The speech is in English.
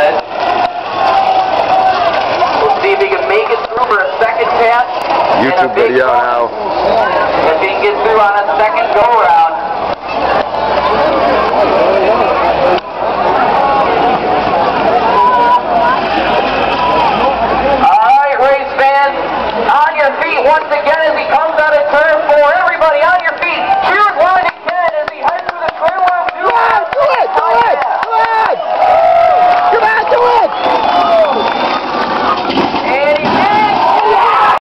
ledge. We'll see if he can make it through for a second pass. YouTube video now. If he can get through on a second go-round.